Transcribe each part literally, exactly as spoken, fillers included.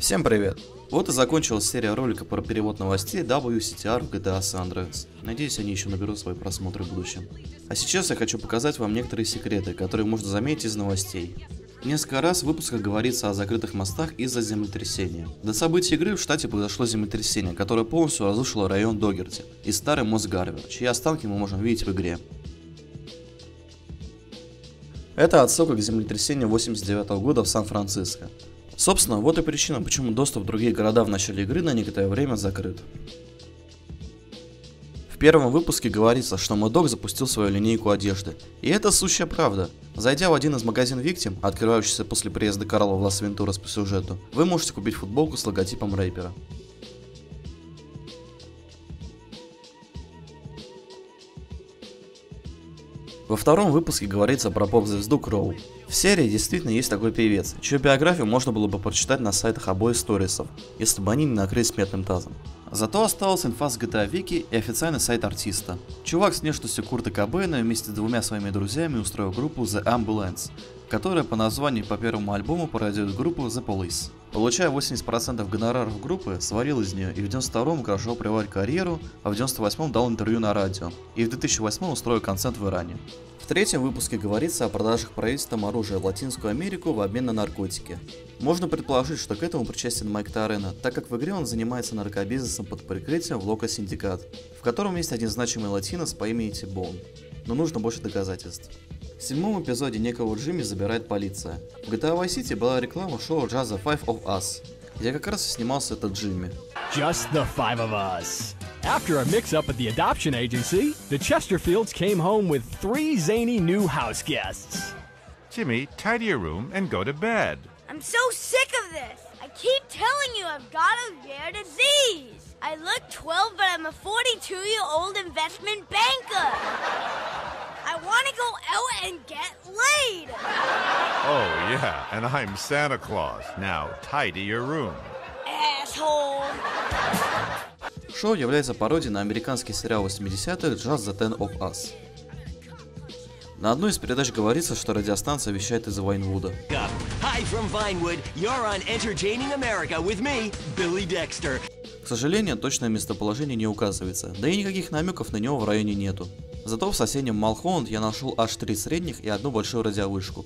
Всем привет! Вот и закончилась серия роликов про перевод новостей дабл ю си ти ар в джи ти эй San Andreas. Надеюсь, они еще наберут свои просмотры в будущем. А сейчас я хочу показать вам некоторые секреты, которые можно заметить из новостей. Несколько раз в выпусках говорится о закрытых мостах из-за землетрясения. До событий игры в штате произошло землетрясение, которое полностью разрушило район Догерти и старый мост Гарвер, чьи останки мы можем видеть в игре. Это отсылка к землетрясению восемьдесят девятого года в Сан-Франциско. Собственно, вот и причина, почему доступ в другие города в начале игры на некоторое время закрыт. В первом выпуске говорится, что MODOK запустил свою линейку одежды. И это сущая правда. Зайдя в один из магазин Victim, открывающийся после приезда Карла в Лас-Вентурас по сюжету, вы можете купить футболку с логотипом рэпера. Во втором выпуске говорится про поп-звезду Кроу. В серии действительно есть такой певец, чью биографию можно было бы прочитать на сайтах обоих сторисов, если бы они не накрылись медным тазом. Зато осталась инфа с джи ти эй Wiki и официальный сайт артиста. Чувак с внешностью Курта Кобейна вместе с двумя своими друзьями устроил группу The Ambulance, которая по названию по первому альбому пародирует группу The Police. Получая восемьдесят процентов гонораров группы, сварил из нее и в девяносто втором украшал приводить карьеру, а в девяносто восьмом дал интервью на радио, и в две тысячи восьмом устроил концерт в Иране. В третьем выпуске говорится о продажах правительством оружия в Латинскую Америку в обмен на наркотики. Можно предположить, что к этому причастен Майк Торрено, так как в игре он занимается наркобизнесом под прикрытием в Локо Синдикат, в котором есть один значимый латинос по имени Тибон. Но нужно больше доказательств. В седьмом эпизоде некого Джимми забирает полиция. В джи ти эй Vice City была реклама шоу Just the Five of Us, где как раз и снимался этот Джимми. Just the five of us. After a mix-up at the adoption agency, the Chesterfields came home with three zany new house guests. Jimmy, tidy your room and go to bed. I'm so sick of this. I keep telling you I've got a rare disease. I look twelve, but I'm a forty-two-year-old investment banker. I want to go out and get laid. Oh, yeah, and I'm Santa Claus. Now, tidy your room. Asshole. Шоу является пародией на американский сериал восьмидесятых Just the Ten of Us. На одной из передач говорится, что радиостанция вещает из Вайнвуда. Hi from Vinewood. You're on Entertaining America with me, Billy Dexter. К сожалению, точное местоположение не указывается, да и никаких намеков на него в районе нету. Зато в соседнем Малхолланд я нашел аж три средних и одну большую радиовышку.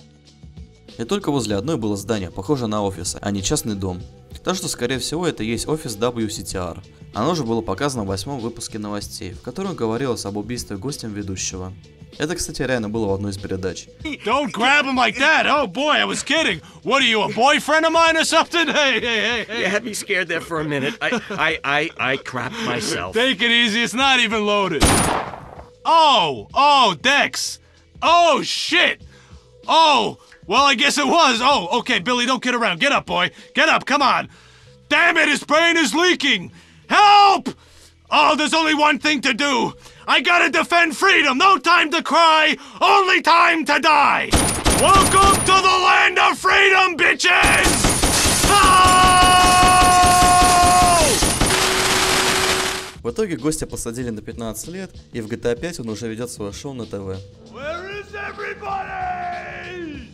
И только возле одной было здание, похоже на офис, а не частный дом. Так что, скорее всего, это и есть офис дабл ю си ти ар. Оно же было показано в восьмом выпуске новостей, в котором говорилось об убийстве гостем ведущего. Это, кстати, реально было в одной из передач. Don't grab him like that. Oh boy, I was kidding. What are you, a boyfriend of mine or something? Hey, hey, hey, hey. You had me scared there for a minute. I, I, I, I crapped myself. Take it easy. It's not even loaded. Oh, oh, Dex. Oh, shit. Oh, well, I guess it was. Oh, okay, Billy, don't kid around. Get up, boy. Get up, come on. Damn it, his brain is leaking. Help! Oh, there's only one thing to do. I gotta defend freedom. No time to cry. Only time to die. Welcome to the land of freedom, bitches! В итоге гостя посадили на пятнадцать лет, и в джи ти эй пять он уже ведет свое шоу на ТВ. Where is everybody?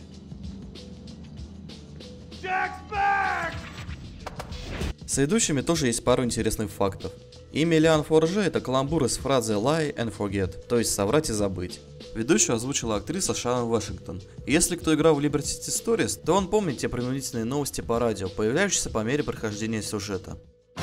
Jack's back! С ведущими тоже есть пару интересных фактов. Имя Лиан Форже — это каламбур из фразы lie and forget, то есть соврать и забыть. Ведущую озвучила актриса Шарон Вашингтон. И если кто играл в Liberty City Stories, то он помнит те принудительные новости по радио, появляющиеся по мере прохождения сюжета.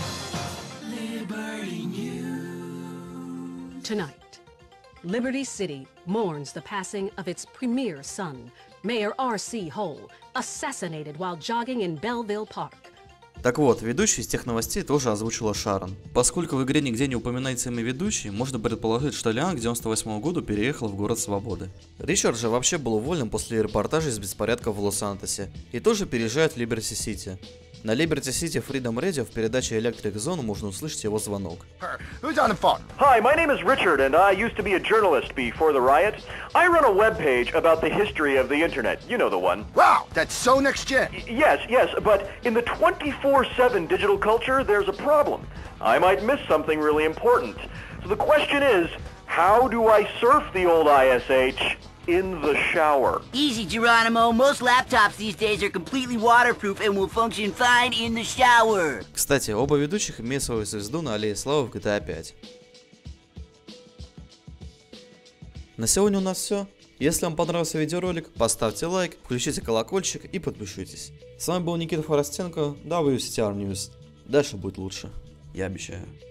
Tonight, Liberty City mourns the passing of its premier son, Mayor Ар Си Hole, assassinated while jogging in Belleville Park. Так вот, ведущий из тех новостей тоже озвучила Шарон. Поскольку в игре нигде не упоминается имя ведущей, можно предположить, что Лиан к девяносто восьмому году переехал в город Свободы. Ричард же вообще был уволен после репортажей из беспорядков в Лос-Антосе и тоже переезжает в Либерти-Сити. На Либерти-Сити Freedom Radio в передаче Electric Zone можно услышать его звонок. Who's on the phone? Hi, my name is Richard, and I used to be a journalist before the riot. I run a web page about the history of the internet. You know the one. Wow, that's so next gen. Y- yes, yes, but in the twenty-four seven digital culture, there's a problem. I might miss something really important. So the question is, how do I surf the old I S H in the shower. Easy, Geronimo. Most laptops these days are completely waterproof and will function fine in the shower. Кстати, оба ведущих имеют свою звезду на Аллее Славы в джи ти эй пять. На сегодня у нас все. Если вам понравился видеоролик, поставьте лайк, включите колокольчик и подпишитесь. С вами был Никита Форостенко, дабл ю си ти ар News. Дальше будет лучше, я обещаю.